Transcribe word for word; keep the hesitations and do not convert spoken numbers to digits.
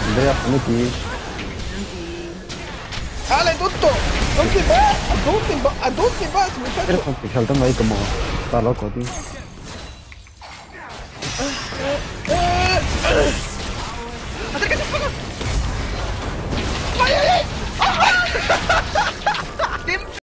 Andrea, Nicky. ¡Dale, tonto! ¿Dónde vas? ¿A dónde vas? ¿A dónde vas, muchacho? Estoy saltando ahí como... Está loco, tío. ¡Acércate un poco!